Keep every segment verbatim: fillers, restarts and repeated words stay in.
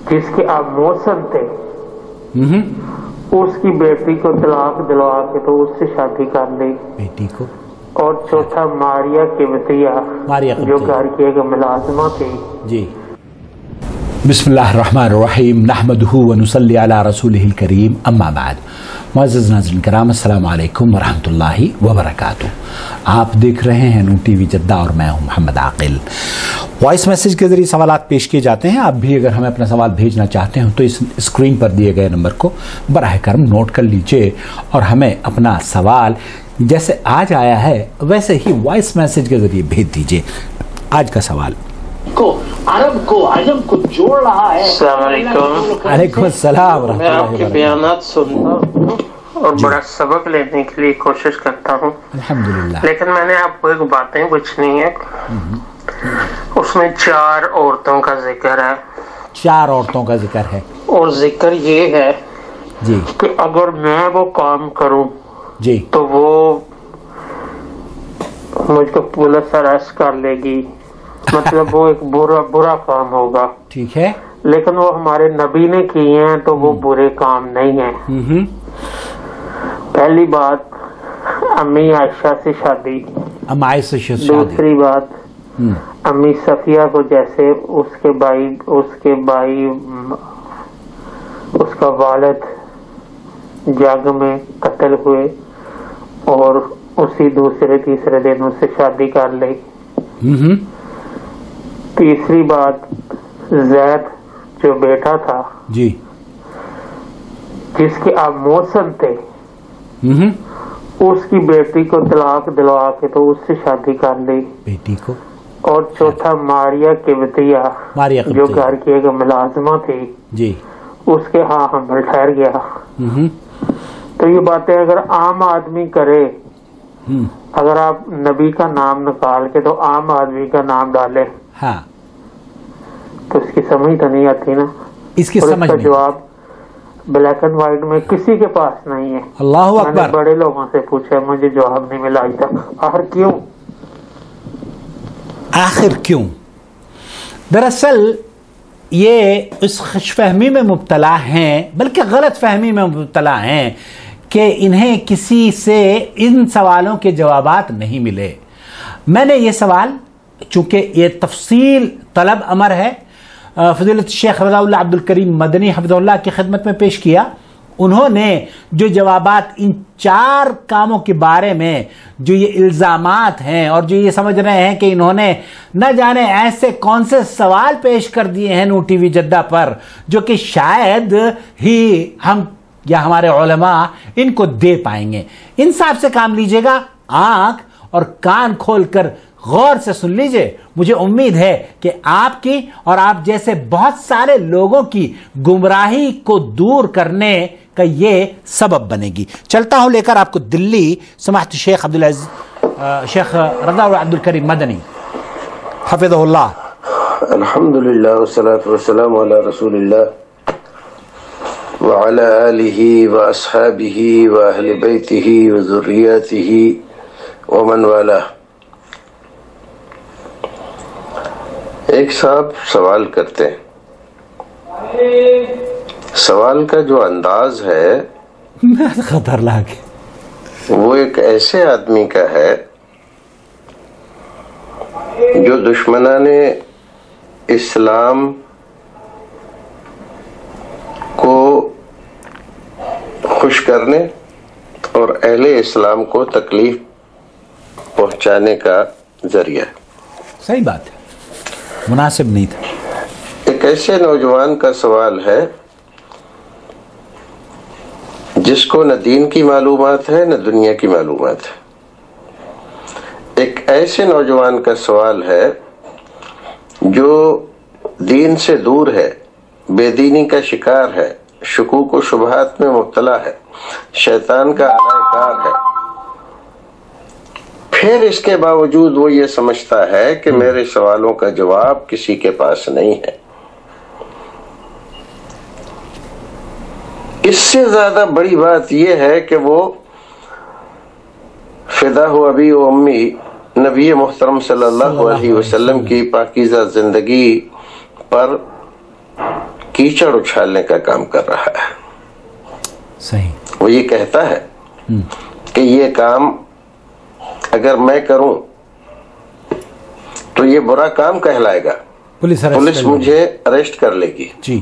جس کے آپ محسن تھے اس کی بیٹی کو طلاق دلوا کے تو اس سے شادی کر لی بیٹی کو. اور چوتھا ماریا قبطیہ جو گھر کی ایک ملازمہ تھی. جی. بسم اللہ الرحمن الرحیم نحمدہ ونصلی علی رسولہ الکریم اما بعد. معزز ناظرین کرام السلام علیکم ورحمۃ اللہ وبرکاتہ. آپ دیکھ رہے ہیں نون ٹی وی جدہ اور میں ہوں محمد عاقل. وائس میسیج کے ذریعے سوالات پیش کیے جاتے ہیں. آپ بھی اگر ہمیں اپنا سوال بھیجنا چاہتے ہیں تو اس اسکرین پر دیے گئے نمبر کو براہ کرم نوٹ کر لیجئے اور ہمیں اپنا سوال جیسے آج آیا ہے ویسے ہی وائس میسیج کے ذریعے بھیج دیجئے. آج کا سوال کو عرب کو عجم کو جوڑ رہا ہے. السلام علیکم. علیکم السلام ورحمۃ میں اللہ آپ کے وبرکاتہ. بیانات سنتا ہوں اور بڑا سبق لینے کے لیے کوشش کرتا ہوں. الحمدللہ. لیکن میں نے آپ کو ایک باتیں پوچھنی ہے. اس میں چار عورتوں کا ذکر ہے. چار عورتوں کا ذکر ہے اور ذکر یہ ہے جی کہ اگر میں وہ کام کروں جی تو وہ مجھ کو پولیس اریسٹ کر لے گی. مطلب وہ ایک برا برا کام ہوگا. ٹھیک ہے. لیکن وہ ہمارے نبی نے کیے ہیں تو وہ برے کام نہیں ہیں. پہلی بات امی عائشہ سے شادی. ام عائشہ سے شادی. دوسری بات امی صفیہ کو جیسے اس کے بھائی اس کے بھائی اس کا والد جنگ میں قتل ہوئے اور اسی دوسرے تیسرے دن اس سے شادی کر لی. تیسری بات زید جو بیٹا تھا جی جس کے آپ محسن تھے اس کی بیٹی کو طلاق دلوا کے تو اس سے شادی کر لی بیٹی کو. اور چوتھا ماریا قبطیہ ماریا جو قبطیہ. گھر کی ایک ملازمہ تھی جی اس کے ہاں حمل ٹھہر گیا. تو یہ باتیں اگر عام آدمی کرے اگر آپ نبی کا نام نکال کے تو عام آدمی کا نام ڈالے ہاں تو اس کی سمجھ تو نہیں آتی نا. اس کی اور سمجھ اس کا نہیں. جواب بلیک اینڈ وائٹ میں کسی کے پاس نہیں ہے. اللہ میں نے اکبر. بڑے لوگوں سے پوچھا مجھے جواب نہیں ملا آج تک. آخر کیوں آخر کیوں؟ دراصل یہ اس خوش فہمی میں مبتلا ہیں بلکہ غلط فہمی میں مبتلا ہیں کہ انہیں کسی سے ان سوالوں کے جوابات نہیں ملے. میں نے یہ سوال چونکہ یہ تفصیل طلب امر ہے فضیلت شیخ رضا اللہ عبد الکریم مدنی حفظہ اللہ کی خدمت میں پیش کیا. انہوں نے جو جوابات ان چار کاموں کے بارے میں جو یہ الزامات ہیں اور جو یہ سمجھ رہے ہیں کہ انہوں نے نہ جانے ایسے کون سے سوال پیش کر دیے ہیں نون ٹی وی جدہ پر جو کہ شاید ہی ہم یا ہمارے علماء ان کو دے پائیں گے. انصاف سے کام لیجئے گا. آنکھ اور کان کھول کر غور سے سن لیجئے. مجھے امید ہے کہ آپ کی اور آپ جیسے بہت سارے لوگوں کی گمراہی کو دور کرنے کا یہ سبب بنے گی. چلتا ہوں لے کر آپ کو دلی سماحت شیخ عبدالعزیز شیخ رضا عبد الکریم مدنی حفظہ اللہ. الحمدللہ والصلاة والسلام علی رسول اللہ وعلى آلہ واصحابہ واہل بیتہ وذریاتہ ومن والہ. ایک صاحب سوال کرتے ہیں. سوال کا جو انداز ہے خطرناک وہ ایک ایسے آدمی کا ہے جو دشمنان اسلام کو خوش کرنے اور اہل اسلام کو تکلیف پہنچانے کا ذریعہ ہے. صحیح بات ہے. مناسب نہیں تھا. ایک ایسے نوجوان کا سوال ہے جس کو نہ دین کی معلومات ہے نہ دنیا کی معلومات ہے. ایک ایسے نوجوان کا سوال ہے جو دین سے دور ہے, بے دینی کا شکار ہے, شکوک و شبہات میں مبتلا ہے, شیطان کا آلہ کار ہے. پھر اس کے باوجود وہ یہ سمجھتا ہے کہ میرے سوالوں کا جواب کسی کے پاس نہیں ہے. اس سے زیادہ بڑی بات یہ ہے کہ وہ فدا ہو ابی و امی نبی محترم صلی اللہ علیہ وسلم کی پاکیزہ زندگی پر कीचड़ उछालने का काम कर रहा है। सही। वो ये कहता है कि ये काम अगर मैं करूं तो ये बुरा काम कहलाएगा, पुलिस पुलिस मुझे अरेस्ट कर लेगी जी।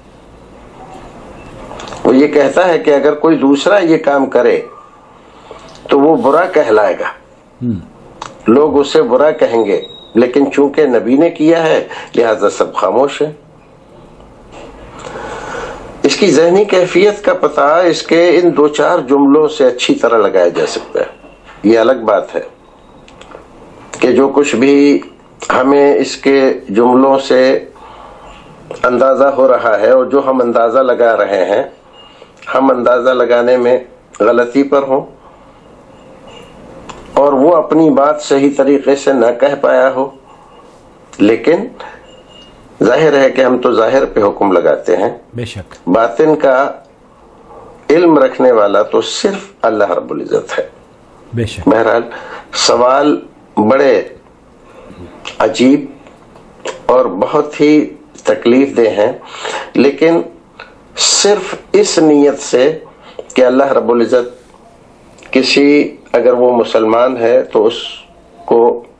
वो ये कहता है कि अगर कोई दूसरा ये काम करे तो वो बुरा कहलाएगा, लोग उससे बुरा कहेंगे, लेकिन चूंकि नबी ने किया है लिहाजा सब खामोश है। इसकी ज़हनी कैफियत का पता इसके इन दो चार जुमलों से अच्छी तरह लगाया जा सकता है। ये अलग बात है कि जो कुछ भी हमें इसके जुमलों से अंदाजा हो रहा है और जो हम अंदाजा लगा रहे हैं, हम अंदाजा लगाने में गलती पर हों और वो अपनी बात सही तरीके से न कह पाया हो, लेकिन जाहिर है कि हम तो जाहिर पे हुक्म लगाते हैं। बेशक बातिन का इल्म रखने वाला तो सिर्फ अल्लाह रब्बुल इज्जत है। बेशक। बहरहाल सवाल बड़े अजीब और बहुत ही तकलीफ दे हैं, लेकिन सिर्फ इस नीयत से कि अल्लाह रब्बुल इज्जत किसी, अगर वो मुसलमान है तो उसको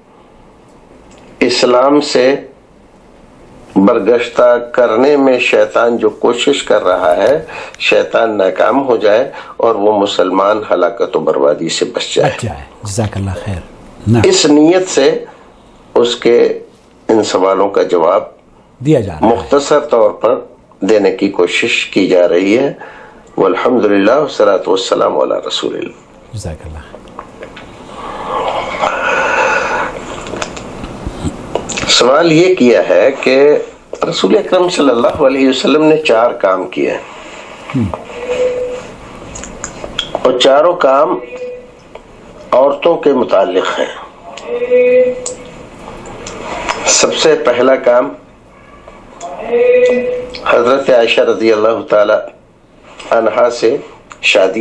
इस्लाम से बरगश्ता करने में शैतान जो कोशिश कर रहा है, शैतान नाकाम हो जाए और वो मुसलमान हलाकत और बर्बादी से बच जाए, बच जाए। जज़ाकल्लाह खैर। इस नीयत से उसके इन सवालों का जवाब दिया जा रहा है, मुख्तसर तौर पर देने की कोशिश की जा रही है। वल्हम्दुलिल्लाह वस्सलातु वस्सलामु अला रसूलिल्लाह। जज़ाकल्लाह। सवाल ये किया है कि रसूल अकरम सल्लल्लाहु अलैहि वसल्लम ने चार काम किए और चारों काम औरतों के मुताल्लिक हैं। सबसे पहला काम हजरत आयशा रज़ी अल्लाह ताला अन्हा से शादी।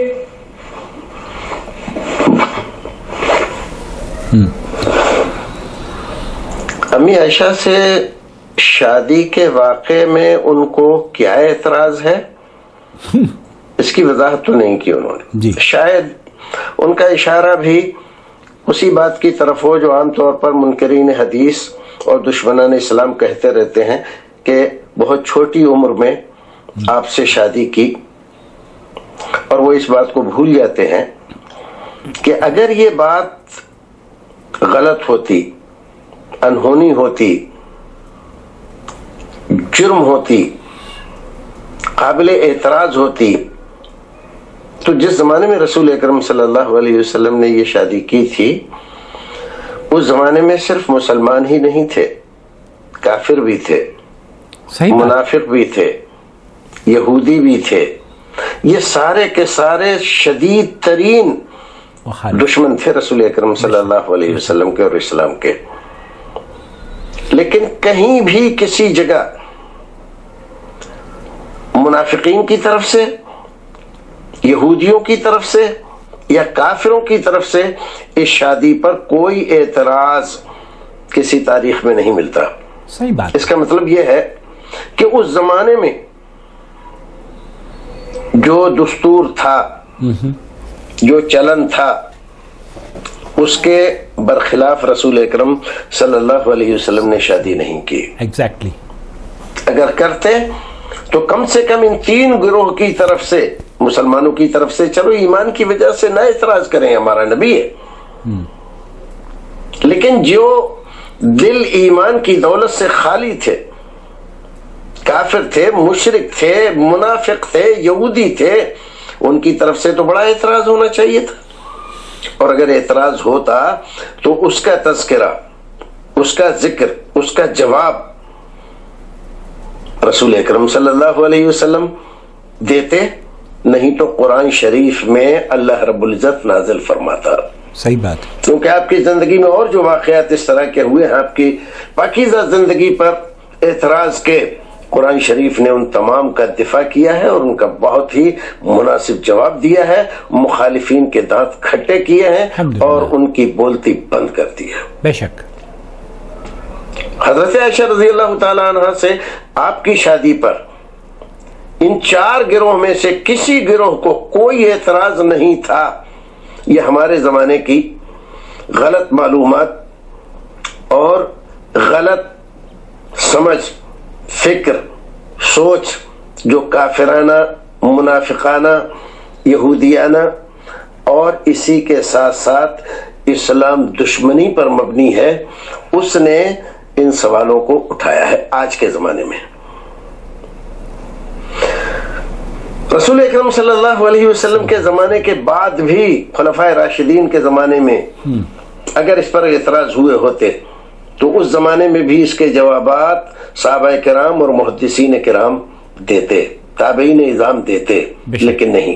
अम्मी आयशा से शादी के वाक़े में उनको क्या एतराज है, इसकी वजाहत तो नहीं की उन्होंने। शायद उनका इशारा भी उसी बात की तरफ हो जो आमतौर पर मुनकरीन हदीस और दुश्मनान इस्लाम कहते रहते हैं कि बहुत छोटी उम्र में आपसे शादी की, और वो इस बात को भूल जाते हैं कि अगर ये बात गलत होती, अनहोनी होती, जुर्म होती, काबिल एतराज होती, तो जिस जमाने में रसूल अकरम सल्लल्लाहु अलैहि वसल्लम ने ये शादी की थी, उस जमाने में सिर्फ मुसलमान ही नहीं थे, काफिर भी थे, मुनाफिक भी थे, यहूदी भी थे। ये सारे के सारे शदीद तरीन दुश्मन थे रसूल अकरम सल्लल्लाहु अलैहि वसल्लम के और इस्लाम के। लेकिन कहीं भी किसी जगह मुनाफिकीन की तरफ से, यहूदियों की तरफ से या काफिरों की तरफ से इस शादी पर कोई एतराज किसी तारीख में नहीं मिलता। सही बात। इसका मतलब यह है कि उस जमाने में जो दस्तूर था, जो चलन था, उसके बरखिलाफ रसूल अकरम सल्लल्लाहु अलैहि वसल्लम ने शादी नहीं की। एग्जैक्टली। अगर करते तो कम से कम इन तीन गिरोह की तरफ से, मुसलमानों की तरफ से, चलो ईमान की वजह से ना इतराज करें, हमारा नबी है, लेकिन जो दिल ईमान की दौलत से खाली थे, काफिर थे, मुशरिक थे, मुनाफिक थे, यहूदी थे, उनकी तरफ से तो बड़ा एतराज होना चाहिए था। और अगर एतराज होता तो उसका तज़किरा, उसका जिक्र, उसका जवाब रसूल अकरम सल्लल्लाहु अलैहि वसल्लम देते, नहीं तो कुरान शरीफ में अल्लाह रब्बुल इज्जत नाजिल फरमाता। सही बात। क्योंकि आपकी जिंदगी में और जो वाकयात इस तरह के हुए हैं, आपकी पाकीज़ा जिंदगी पर एतराज के, कुरान शरीफ ने उन तमाम का दिफा किया है और उनका बहुत ही मुनासिब जवाब दिया है, मुखालिफिन के दांत खट्टे किए हैं और उनकी बोलती बंद कर दी है। बेशक। حضرت عائشہ رضی اللہ تعالی عنہ سے آپ کی شادی پر ان چار گروہ میں سے کسی گروہ کو کوئی اعتراض نہیں تھا. یہ ہمارے زمانے کی غلط معلومات اور غلط سمجھ، فکر، سوچ جو کافرانہ، منافقانہ، یہودیانہ اور اسی کے ساتھ ساتھ اسلام دشمنی پر مبنی ہے، اس نے ان سوالوں کو اٹھایا ہے آج کے زمانے میں. رسول اکرم صلی اللہ علیہ وسلم کے زمانے کے بعد بھی خلفائے راشدین کے زمانے میں اگر اس پر اعتراض ہوئے ہوتے تو اس زمانے میں بھی اس کے جوابات صحابہ کرام اور محدثین کرام دیتے، تابعین اعظام دیتے، لیکن نہیں.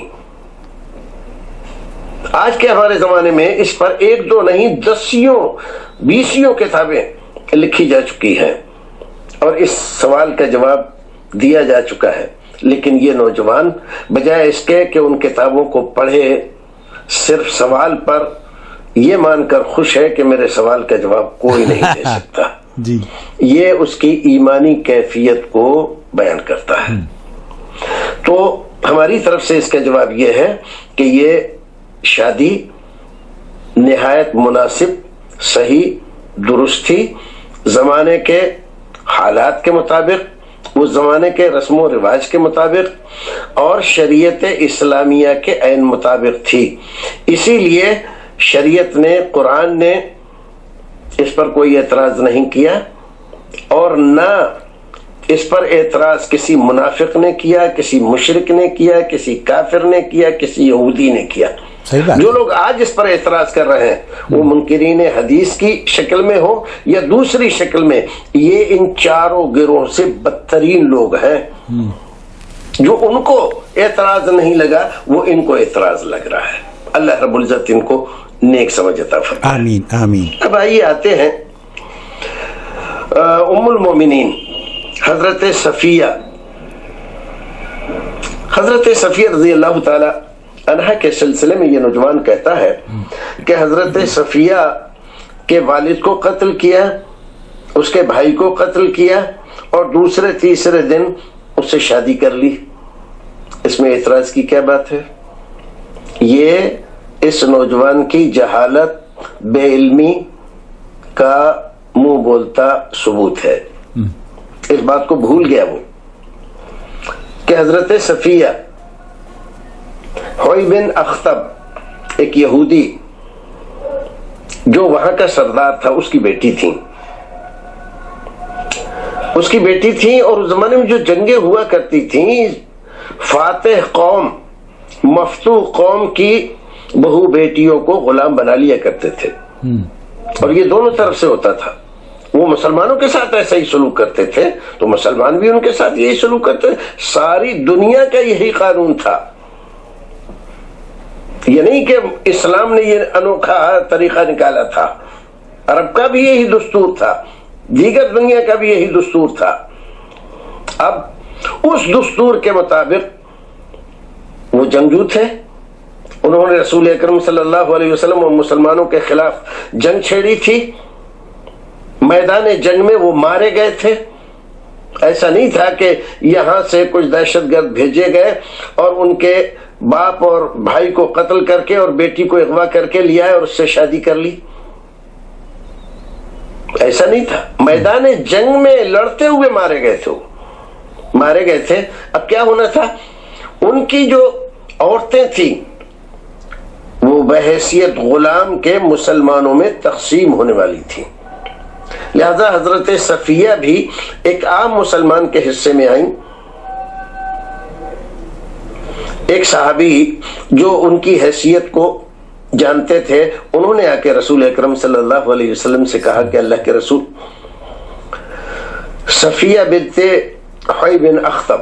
آج کے ہمارے زمانے میں اس پر ایک دو نہیں دسیوں بیسیوں کتابیں لکھی جا چکی ہیں اور اس سوال کا جواب دیا جا چکا ہے، لیکن یہ نوجوان بجائے اس کے کہ ان کتابوں کو پڑھے صرف سوال پر یہ مان کر خوش ہے کہ میرے سوال کا جواب کوئی نہیں دے سکتا. جی یہ اس کی ایمانی کیفیت کو بیان کرتا ہے. تو ہماری طرف سے اس کا جواب یہ ہے کہ یہ شادی نہایت مناسب، صحیح، درست تھی، زمانے کے حالات کے مطابق، اس زمانے کے رسم و رواج کے مطابق اور شریعت اسلامیہ کے عین مطابق تھی. اسی لیے شریعت نے، قرآن نے اس پر کوئی اعتراض نہیں کیا اور نہ اس پر اعتراض کسی منافق نے کیا، کسی مشرک نے کیا، کسی کافر نے کیا، کسی یہودی نے کیا. جو لوگ آج اس پر اعتراض کر رہے ہیں وہ منکرین حدیث کی شکل میں ہو یا دوسری شکل میں، یہ ان چاروں گروہ سے بدترین لوگ ہیں. جو ان کو اعتراض نہیں لگا وہ ان کو اعتراض لگ رہا ہے. اللہ رب العزت ان کو نیک سمجھ عطا فرمائے. آمین آمین. اب آئیے آتے ہیں ام المومنین حضرت صفیہ. حضرت صفیہ رضی اللہ تعالی عنہ کے سلسلے میں یہ نوجوان کہتا ہے کہ حضرت صفیہ کے والد کو قتل کیا، اس کے بھائی کو قتل کیا اور دوسرے تیسرے دن اس سے شادی کر لی. اس میں اعتراض کی کیا بات ہے؟ یہ اس نوجوان کی جہالت، بے علمی کا منہ بولتا ثبوت ہے. اس بات کو بھول گیا وہ کہ حضرت صفیہ ہوئی بن اخطب ایک یہودی جو وہاں کا سردار تھا، اس کی بیٹی تھی. اس کی بیٹی تھی اور اس زمانے میں جو جنگیں ہوا کرتی تھیں، فاتح قوم، مفتوح قوم کی بہو بیٹیوں کو غلام بنا لیا کرتے تھے اور یہ دونوں طرف سے ہوتا تھا. وہ مسلمانوں کے ساتھ ایسا ہی سلوک کرتے تھے تو مسلمان بھی ان کے ساتھ یہی سلوک کرتے تھے. ساری دنیا کا یہی قانون تھا. یہ نہیں کہ اسلام نے یہ انوکھا طریقہ نکالا تھا، عرب کا بھی یہی دستور تھا، دیگر دنیا کا بھی یہی دستور تھا. اب اس دستور کے مطابق وہ جنگجو تھے، انہوں نے رسول اکرم صلی اللہ علیہ وسلم اور مسلمانوں کے خلاف جنگ چھیڑی تھی. میدان جنگ میں وہ مارے گئے تھے. ایسا نہیں تھا کہ یہاں سے کچھ دہشت گرد بھیجے گئے اور ان کے باپ اور بھائی کو قتل کر کے اور بیٹی کو اغوا کر کے لیا اور اس سے شادی کر لی. ایسا نہیں تھا. میدان جنگ میں لڑتے ہوئے مارے گئے تھے مارے گئے تھے اب کیا ہونا تھا؟ ان کی جو عورتیں تھیں وہ بحیثیت غلام کے مسلمانوں میں تقسیم ہونے والی تھیں. لہذا حضرت صفیہ بھی ایک عام مسلمان کے حصے میں آئیں. ایک صحابی جو ان کی حیثیت کو جانتے تھے، انہوں نے آ کے رسول اکرم صلی اللہ علیہ وسلم سے کہا کہ اللہ کے رسول، صفیہ بنت حوی بن اخطب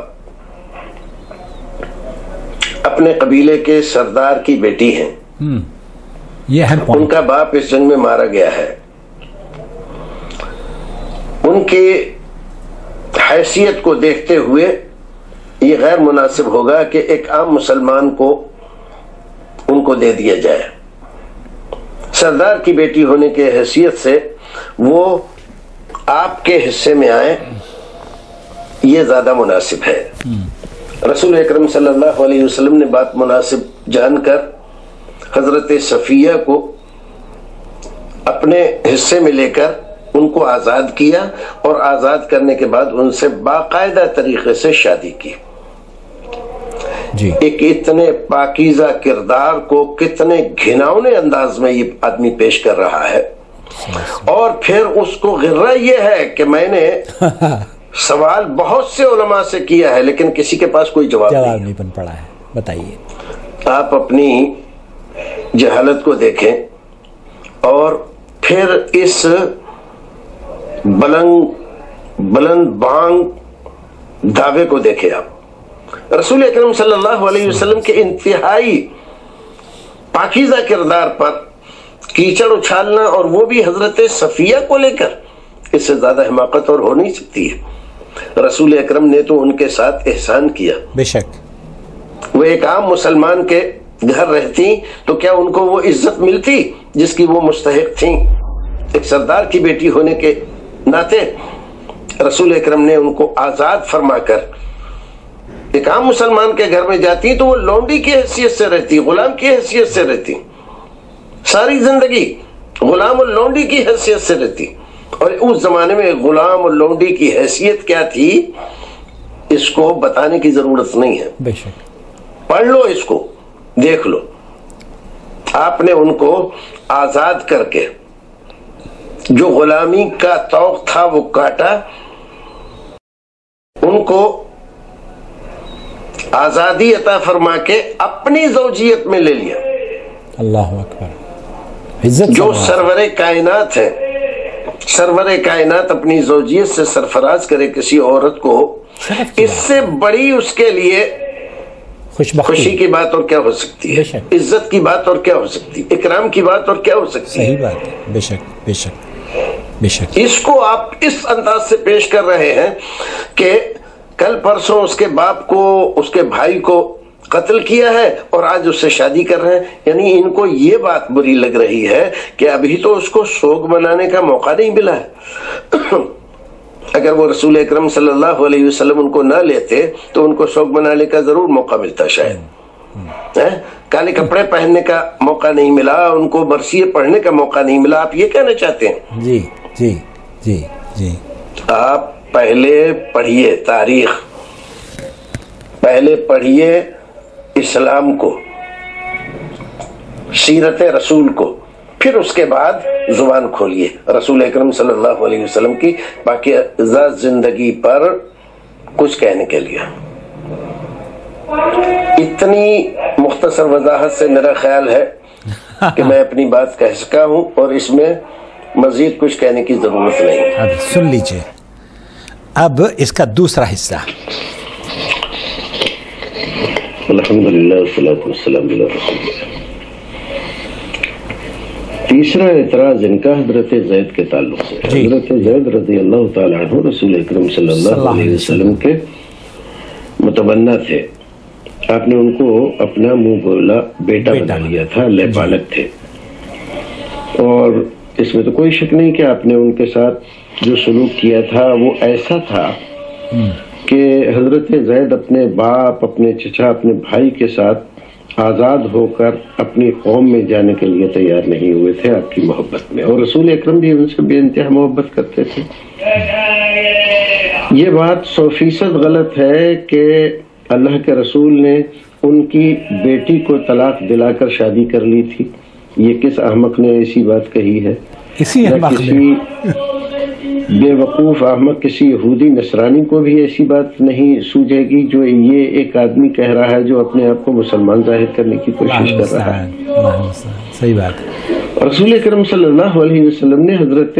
اپنے قبیلے کے سردار کی بیٹی ہیں، یہ ہے ان کا باپ اس جنگ میں مارا گیا ہے. ان کی حیثیت کو دیکھتے ہوئے یہ غیر مناسب ہوگا کہ ایک عام مسلمان کو ان کو دے دیا جائے. سردار کی بیٹی ہونے کے حیثیت سے وہ آپ کے حصے میں آئے یہ زیادہ مناسب ہے۔ رسول اکرم صلی اللہ علیہ وسلم نے بات مناسب جان کر حضرت صفیہ کو اپنے حصے میں لے کر ان کو آزاد کیا، اور آزاد کرنے کے بعد ان سے باقاعدہ طریقے سے شادی کی۔ جی ایک اتنے پاکیزہ کردار کو کتنے گھناؤنے انداز میں یہ آدمی پیش کر رہا ہے، اور پھر اس کو غرہ یہ ہے کہ میں نے سوال بہت سے علماء سے کیا ہے لیکن کسی کے پاس کوئی جواب جواب نہیں نہیں بن پڑا ہے۔ بتائیے، آپ اپنی جہالت کو دیکھیں اور پھر اس بلند بلند بانگ دعوے کو دیکھیں۔ آپ رسول اکرم صلی اللہ علیہ وسلم کے انتہائی پاکیزہ کردار پر کیچڑ اچھالنا، اور وہ بھی حضرت صفیہ کو لے کر، اس سے زیادہ حماقت اور ہو نہیں سکتی ہے۔ رسول اکرم نے تو ان کے ساتھ احسان کیا، بے شک۔ وہ ایک عام مسلمان کے گھر رہتی تو کیا ان کو وہ عزت ملتی جس کی وہ مستحق تھیں؟ ایک سردار کی بیٹی ہونے کے ناطے رسول اکرم نے ان کو آزاد فرما کر ایک عام مسلمان کے گھر میں جاتی تو وہ لونڈی کی حیثیت سے رہتی، غلام کی حیثیت سے رہتی، ساری زندگی غلام اور لونڈی کی حیثیت سے رہتی۔ اور اس زمانے میں غلام اور لونڈی کی حیثیت کیا تھی اس کو بتانے کی ضرورت نہیں ہے، بے شک۔ پڑھ لو، اس کو دیکھ لو۔ آپ نے ان کو آزاد کر کے جو غلامی کا توق تھا وہ کاٹا، ان کو آزادی عطا فرما کے اپنی زوجیت میں لے لیا۔ اللہ اکبر، عزت جو سرور کائنات ہے، سرور کائنات اپنی زوجیت سے سرفراز کرے کسی عورت کو، اس سے بڑی اس کے لیے خوشی کی بات اور کیا ہو سکتی ہے؟ عزت کی بات اور کیا ہو سکتی ہے؟ اکرام کی بات اور کیا ہو سکتی ہے؟ صحیح بات ہے، بے شک بے شک بے شک۔ اس کو آپ اس انداز سے پیش کر رہے ہیں کہ کل پرسوں اس کے باپ کو، اس کے بھائی کو قتل کیا ہے اور آج اس سے شادی کر رہے ہیں۔ یعنی ان کو یہ بات بری لگ رہی ہے کہ ابھی تو اس کو سوگ منانے کا موقع نہیں ملا ہے۔ اگر وہ رسول اکرم صلی اللہ علیہ وسلم ان کو نہ لیتے تو ان کو سوگ منانے کا ضرور موقع ملتا شاید۔ کالے کپڑے پہننے کا موقع نہیں ملا، ان کو برسیے پڑھنے کا موقع نہیں ملا۔ آپ یہ کہنا چاہتے ہیں؟ جی جی جی جی۔ آپ پہلے پڑھیے تاریخ، پہلے پڑھیے اسلام کو، سیرت رسول کو، پھر اس کے بعد زبان کھولیے رسول اکرم صلی اللہ علیہ وسلم کی پاکیزہ زندگی پر کچھ کہنے کے لیے۔ اتنی مختصر وضاحت سے میرا خیال ہے کہ میں اپنی بات کہہ سکا ہوں، اور اس میں مزید کچھ کہنے کی ضرورت نہیں۔ اب سن لیجئے، اب اس کا دوسرا حصہ۔ الحمدللہ والصلاة والسلام علی رسول اللہ۔ تیسرا اعتراض ان کا حضرت زید کے تعلق سے۔ حضرت زید رضی اللہ تعالیٰ عنہ رسول اکرم صلی اللہ علیہ وسلم کے متبنہ تھے۔ آپ نے ان کو اپنا منہ بولا بیٹا بنا لیا تھا، لے پالک تھے، اور اس میں تو کوئی شک نہیں کہ آپ نے ان کے ساتھ جو سلوک کیا تھا وہ ایسا تھا کہ حضرت زید اپنے باپ، اپنے چچا، اپنے بھائی کے ساتھ آزاد ہو کر اپنی قوم میں جانے کے لیے تیار نہیں ہوئے تھے آپ کی محبت میں، اور رسول اکرم بھی ان سے بے انتہا محبت کرتے تھے۔ یہ بات سو فیصد غلط ہے کہ اللہ کے رسول نے ان کی بیٹی کو طلاق دلا کر شادی کر لی تھی۔ یہ کس احمق نے ایسی بات کہی ہے؟ کسی کسی بے وقوف احمق، کسی یہودی نصرانی کو بھی ایسی بات نہیں سوجے گی جو یہ ایک آدمی کہہ رہا ہے جو اپنے آپ کو مسلمان ظاہر کرنے کی کوشش کر رہا ہے۔ صحیح بات ہے۔ رسول اکرم صلی اللہ علیہ وسلم نے حضرت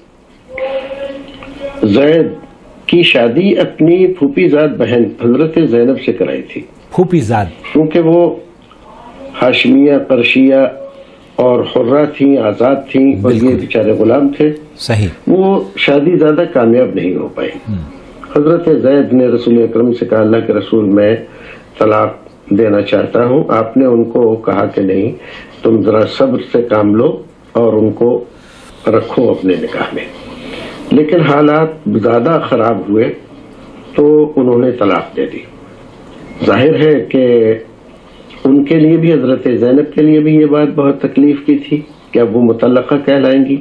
زید کی شادی اپنی پھوپھی زاد بہن حضرت زینب سے کرائی تھی۔ پھوپھی زاد، کیونکہ وہ ہاشمیہ، قرشیہ اور حرہ تھیں، آزاد تھیں، اور یہ بیچارے غلام تھے۔ صحیح۔ وہ شادی زیادہ کامیاب نہیں ہو پائی۔ حضرت زید نے رسول اکرم سے کہا، اللہ کے رسول میں طلاق دینا چاہتا ہوں۔ آپ نے ان کو کہا کہ نہیں، تم ذرا صبر سے کام لو اور ان کو رکھو اپنے نکاح میں۔ لیکن حالات زیادہ خراب ہوئے تو انہوں نے طلاق دے دی. ظاہر ہے کہ ان کے لیے بھی، حضرت زینب کے لیے بھی یہ بات بہت تکلیف کی تھی کہ اب وہ مطلقہ کہلائیں گی.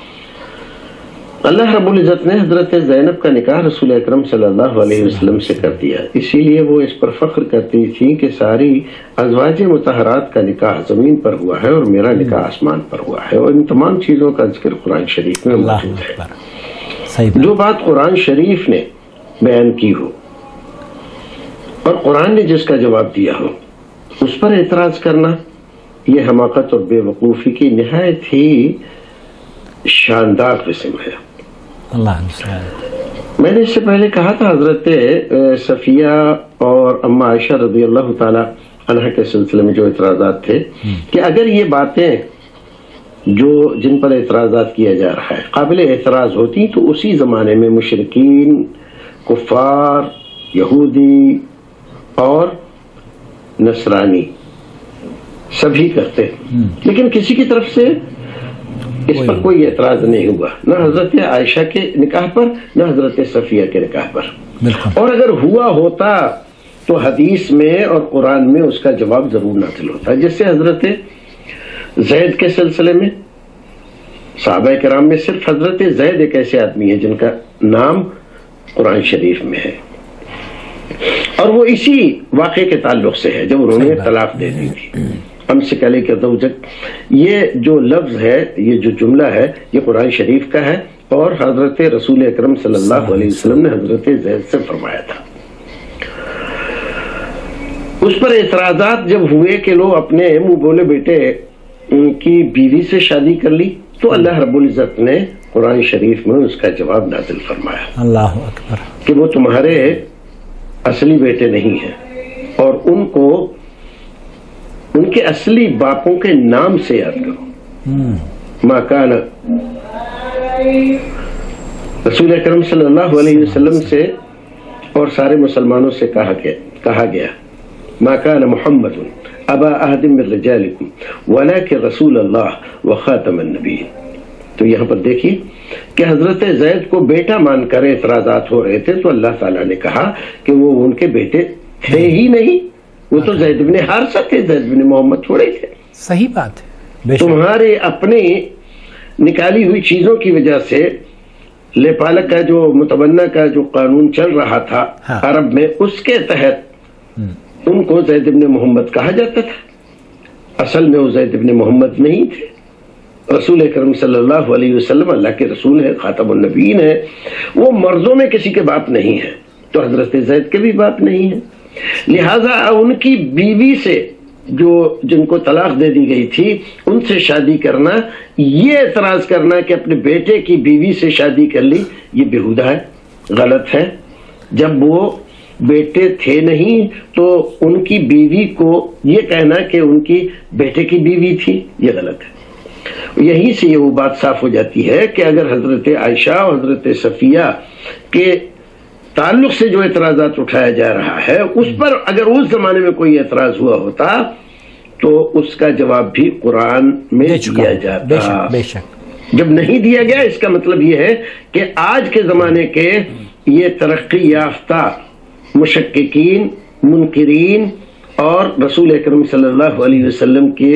اللہ رب العزت نے حضرت زینب کا نکاح رسول اکرم صلی اللہ علیہ وسلم سے کر دیا. اسی لیے وہ اس پر فخر کرتی تھی کہ ساری ازواج مطہرات کا نکاح زمین پر ہوا ہے اور میرا نکاح آسمان پر ہوا ہے. اور ان تمام چیزوں کا ذکر قرآن شریف میں موجود ہے. جو بات قرآن شریف نے بیان کی ہو اور قرآن نے جس کا جواب دیا ہو اس پر اعتراض کرنا یہ حماقت اور بے وقوفی کی نہایت ہی شاندار قسم ہے. اللہ میں نے اس سے پہلے کہا تھا حضرت صفیہ اور اما عائشہ رضی اللہ تعالی عنہ کے سلسلے میں جو اعتراضات تھے کہ اگر یہ باتیں جو جن پر اعتراضات کیا جا رہا ہے قابل اعتراض ہوتی تو اسی زمانے میں مشرکین، کفار، یہودی اور نصرانی سبھی کرتے، لیکن کسی کی طرف سے اس پر کوئی اعتراض نہیں ہوا، نہ حضرت عائشہ کے نکاح پر نہ حضرت صفیہ کے نکاح پر. اور اگر ہوا ہوتا تو حدیث میں اور قرآن میں اس کا جواب ضرور نازل ہوتا. جس سے حضرت زید کے سلسلے میں صحابہ کرام میں صرف حضرت زید ایک ایسے آدمی ہیں جن کا نام قرآن شریف میں ہے، اور وہ اسی واقعے کے تعلق سے ہے جب انہوں نے طلاق دے دی تھی. امسک علیک زوجک، یہ جو لفظ ہے، یہ جو جملہ ہے، یہ قرآن شریف کا ہے اور حضرت رسول اکرم صلی اللہ علیہ وسلم نے حضرت زید سے فرمایا تھا. اس پر اعتراضات جب ہوئے کہ لو اپنے منہ بولے بیٹے کی بیوی سے شادی کر لی تو اللہ رب العزت نے قرآن شریف میں اس کا جواب نازل فرمایا. اللہ اکبر. کہ وہ تمہارے اصلی بیٹے نہیں ہیں اور ان کو ان کے اصلی باپوں کے نام سے یاد کرو. ما کان، رسول اکرم صلی اللہ علیہ وسلم سے اور سارے مسلمانوں سے کہا گیا کہا گیا ما کان محمد ابا احد من رجالکم ولکن رسول اللہ وخاتم النبیین. تو یہاں پر دیکھیے کہ حضرت زید کو بیٹا مان کر اعتراضات ہو رہے تھے تو اللہ تعالیٰ نے کہا کہ وہ ان کے بیٹے تھے ہی نہیں، وہ تو زید بن حارثہ تھے، زید بن محمد تھوڑے تھے. صحیح بات ہے. تمہارے اپنے نکالی ہوئی چیزوں کی وجہ سے لے پالک کا جو متبنہ کا جو قانون چل رہا تھا عرب میں، اس کے تحت ان کو زید بن محمد کہا جاتا تھا. اصل میں وہ زید بن محمد نہیں تھے. رسول اکرم صلی اللہ علیہ وسلم اللہ کے رسول ہے، خاتم النبیین ہے، وہ مردوں میں کسی کے باپ نہیں ہے تو حضرت زید کے بھی باپ نہیں ہے. لہذا ان کی بیوی سے جو جن کو طلاق دے دی گئی تھی ان سے شادی کرنا، یہ اعتراض کرنا کہ اپنے بیٹے کی بیوی سے شادی کر لی، یہ بیہودہ ہے، غلط ہے. جب وہ بیٹے تھے نہیں تو ان کی بیوی کو یہ کہنا کہ ان کی بیٹے کی بیوی تھی، یہ غلط ہے. یہیں سے یہ وہ بات صاف ہو جاتی ہے کہ اگر حضرت عائشہ اور حضرت صفیہ کے تعلق سے جو اعتراضات اٹھایا جا رہا ہے اس پر اگر اس زمانے میں کوئی اعتراض ہوا ہوتا تو اس کا جواب بھی قرآن میں دیا جاتا. بے شک. جب نہیں دیا گیا اس کا مطلب یہ ہے کہ آج کے زمانے کے یہ ترقی یافتہ مشککین، منکرین اور رسول اکرم صلی اللہ علیہ وسلم کی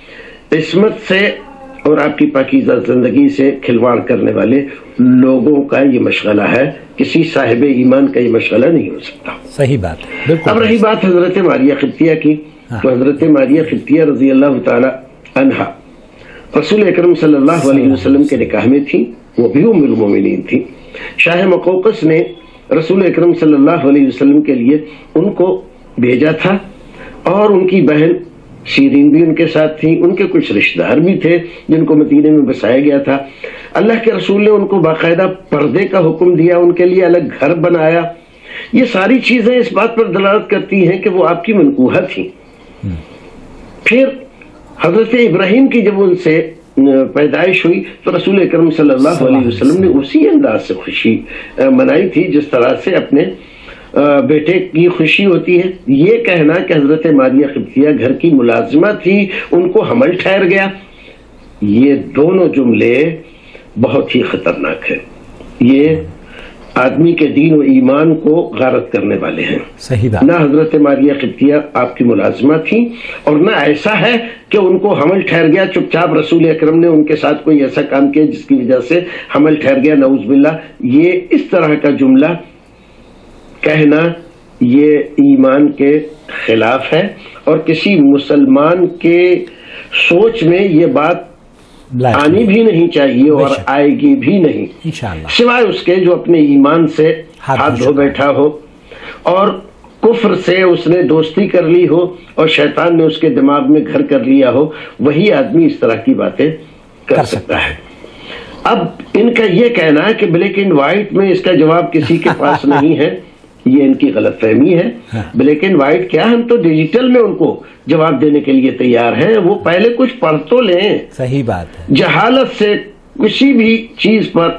عصمت سے اور آپ کی پاکیزہ زندگی سے کھلواڑ کرنے والے لوگوں کا یہ مشغلہ ہے، کسی صاحب ایمان کا یہ مشغلہ نہیں ہو سکتا. صحیح بات. اب رہی بات حضرت ماریہ قبطیہ کی، تو حضرت ماریہ قبطیہ رضی اللہ تعالی عنہا رسول اکرم صلی اللہ علیہ وسلم کے نکاح میں تھی، وہ بھی ام المومنین تھی. شاہ مقوقس نے رسول اکرم صلی اللہ علیہ وسلم کے لیے ان کو بھیجا تھا اور ان کی بہن سیرین بھی ان کے ساتھ تھی، ان کے کچھ رشتہ دار بھی تھے جن کو مدینے میں بسایا گیا تھا. اللہ کے رسول نے ان کو باقاعدہ پردے کا حکم دیا، ان کے لیے الگ گھر بنایا. یہ ساری چیزیں اس بات پر دلالت کرتی ہیں کہ وہ آپ کی منقوہہ تھیں. پھر حضرت ابراہیم کی جب ان سے پیدائش ہوئی تو رسول اکرم صلی اللہ علیہ وسلم نے اسی انداز سے خوشی منائی تھی جس طرح سے اپنے بیٹے کی خوشی ہوتی ہے. یہ کہنا کہ حضرت ماریہ قبطیہ گھر کی ملازمہ تھی، ان کو حمل ٹھہر گیا، یہ دونوں جملے بہت ہی خطرناک ہے. یہ آدمی کے دین و ایمان کو غارت کرنے والے ہیں. صحیح بات. نہ حضرت ماریہ قبطیہ آپ کی ملازمہ تھیں، اور نہ ایسا ہے کہ ان کو حمل ٹھہر گیا، چپ چاپ رسول اکرم نے ان کے ساتھ کوئی ایسا کام کیا جس کی وجہ سے حمل ٹھہر گیا، نعوذ باللہ. یہ اس طرح کا جملہ کہنا یہ ایمان کے خلاف ہے، اور کسی مسلمان کے سوچ میں یہ بات آنی بھی نہیں چاہیے اور آئے گی بھی نہیں، انشاءاللہ، سوائے اس کے جو اپنے ایمان سے ہاتھ دھو بیٹھا ہو اور کفر سے اس نے دوستی کر لی ہو اور شیطان نے اس کے دماغ میں گھر کر لیا ہو، وہی آدمی اس طرح کی باتیں کر سکتا ہے. اب ان کا یہ کہنا ہے کہ بلیک اینڈ وائٹ میں اس کا جواب کسی کے پاس نہیں ہے، یہ ان کی غلط فہمی ہے. بلیک اینڈ وائٹ کیا، ہم تو ڈیجیٹل میں ان کو جواب دینے کے لیے تیار ہیں. وہ پہلے کچھ پڑھ تو لیں. صحیح بات ہے. جہالت سے کسی بھی چیز پر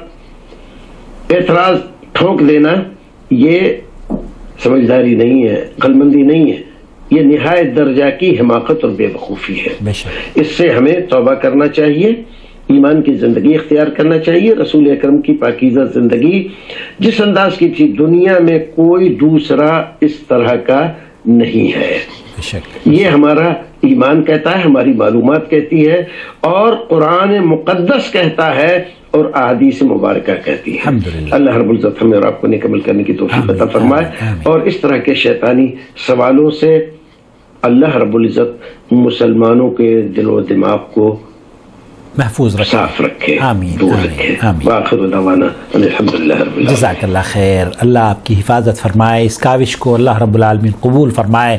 اعتراض ٹھونک دینا یہ سمجھداری نہیں ہے، عقلمندی نہیں ہے، یہ نہایت درجہ کی حماقت اور بے وقوفی ہے. اس سے ہمیں توبہ کرنا چاہیے، ایمان کی زندگی اختیار کرنا چاہیے. رسول اکرم کی پاکیزہ زندگی جس انداز کی تھی، دنیا میں کوئی دوسرا اس طرح کا نہیں ہے. یہ ہمارا ایمان کہتا ہے، ہماری معلومات کہتی ہے، اور قرآن مقدس کہتا ہے، اور احادیث مبارکہ کہتی ہے. اللہ رب العزت ہمیں اور آپ کو نیک عمل کرنے کی توفیق عطا فرمائے، اور اس طرح کے شیطانی سوالوں سے اللہ رب العزت مسلمانوں کے دل و دماغ کو محفوظ رکھے، صاف رکھے، آمین، دور آمین، رکھے. آمین. وآخر دعوانا الحمدللہ رب العالمین. جزاک اللہ خیر. اللہ آپ کی حفاظت فرمائے، اس کاوش کو اللہ رب العالمین قبول فرمائے.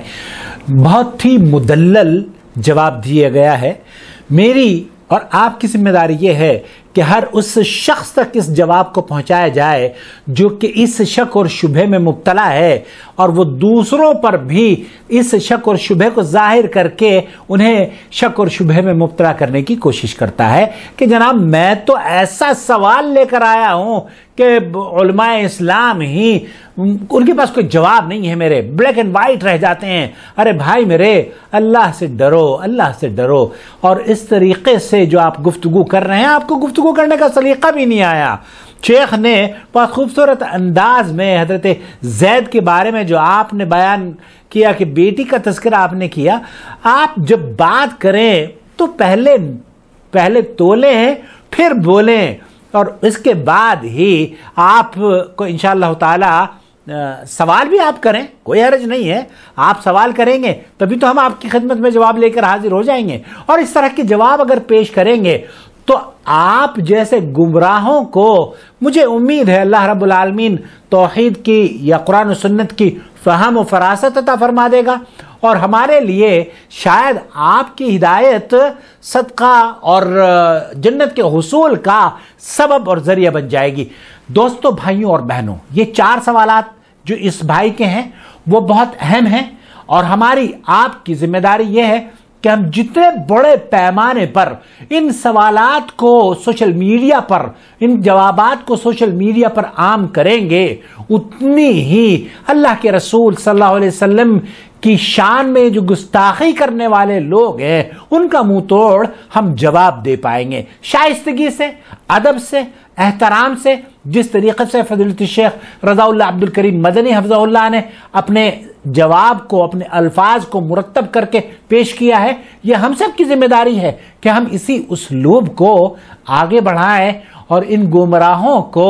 بہت ہی مدلل جواب دیا گیا ہے. میری اور آپ کی ذمہ داری یہ ہے کہ ہر اس شخص تک اس جواب کو پہنچایا جائے جو کہ اس شک اور شبہ میں مبتلا ہے، اور وہ دوسروں پر بھی اس شک اور شبہ کو ظاہر کر کے انہیں شک اور شبہ میں مبتلا کرنے کی کوشش کرتا ہے کہ جناب میں تو ایسا سوال لے کر آیا ہوں کہ علماء اسلام ہی ان کے پاس کوئی جواب نہیں ہے، میرے بلیک اینڈ وائٹ رہ جاتے ہیں. ارے بھائی میرے، اللہ سے ڈرو، اللہ سے ڈرو. اور اس طریقے سے جو آپ گفتگو کر رہے ہیں، آپ کو گفتگو کرنے کا سلیقہ بھی نہیں آیا. شیخ نے بہت خوبصورت انداز میں حضرت زید کے بارے میں جو آپ نے بیان کیا کہ بیٹی کا تذکرہ آپ نے کیا، آپ جب بات کریں تو پہلے پہلے تولیں پھر بولیں، اور اس کے بعد ہی آپ کو انشاءاللہ تعالی سوال بھی آپ کریں، کوئی حرج نہیں ہے. آپ سوال کریں گے تبھی تو ہم آپ کی خدمت میں جواب لے کر حاضر ہو جائیں گے. اور اس طرح کے جواب اگر پیش کریں گے تو آپ جیسے گمراہوں کو مجھے امید ہے اللہ رب العالمین توحید کی یا قرآن و سنت کی فہم و فراست عطا فرما دے گا، اور ہمارے لیے شاید آپ کی ہدایت صدقہ اور جنت کے حصول کا سبب اور ذریعہ بن جائے گی. دوستو، بھائیوں اور بہنوں، یہ چار سوالات جو اس بھائی کے ہیں وہ بہت اہم ہیں، اور ہماری آپ کی ذمہ داری یہ ہے کہ ہم جتنے بڑے پیمانے پر ان سوالات کو سوشل میڈیا پر، ان جوابات کو سوشل میڈیا پر عام کریں گے، اتنی ہی اللہ کے رسول صلی اللہ علیہ وسلم کی شان میں جو گستاخی کرنے والے لوگ ہیں ان کا منہ توڑ ہم جواب دے پائیں گے، شائستگی سے، ادب سے، احترام سے. جس طریقے سے فضیلت الشیخ رضا اللہ عبد الکریم مدنی حفظہ اللہ نے اپنے جواب کو، اپنے الفاظ کو مرتب کر کے پیش کیا ہے، یہ ہم سب کی ذمہ داری ہے کہ ہم اسی اسلوب کو آگے بڑھائیں اور ان گمراہوں کو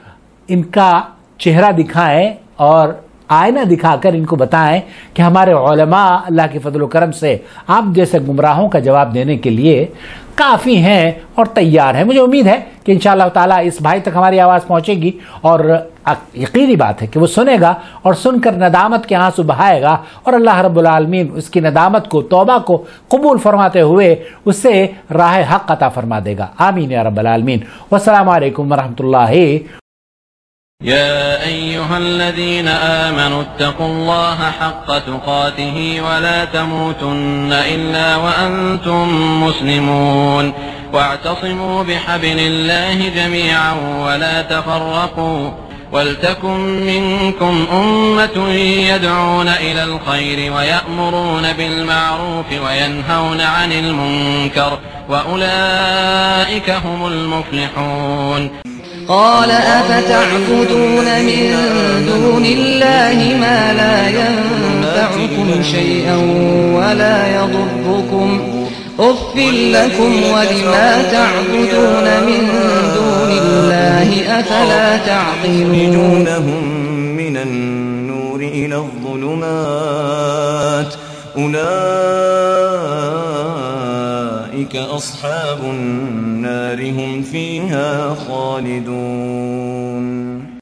ان کا چہرہ دکھائیں اور آئینہ دکھا کر ان کو بتائیں کہ ہمارے علماء اللہ کے فضل و کرم سے آپ جیسے گمراہوں کا جواب دینے کے لیے کافی ہیں اور تیار ہیں. مجھے امید ہے کہ انشاءاللہ تعالیٰ اس بھائی تک ہماری آواز پہنچے گی، اور یقینی بات ہے کہ وہ سنے گا اور سن کر ندامت کے آنسو بہائے گا، اور اللہ رب العالمین اس کی ندامت کو، توبہ کو قبول فرماتے ہوئے اسے راہ حق عطا فرما دے گا. آمین یا رب العالمین. والسلام علیکم ورحمۃ اللہ. يا أيها الذين آمنوا اتقوا الله حق تقاته ولا تموتن إلا وأنتم مسلمون واعتصموا بحبل الله جميعا ولا تفرقوا ولتكن منكم أمة يدعون إلى الخير ويأمرون بالمعروف وينهون عن المنكر وأولئك هم المفلحون. قال أفتعبدون من دون الله ما لا ينفعكم شيئا ولا يضركم أف لكم ولما تعبدون من دون الله أفلا تعقلون من النور إلى الظلمات أولئك أصحاب النار هم فيها خالدون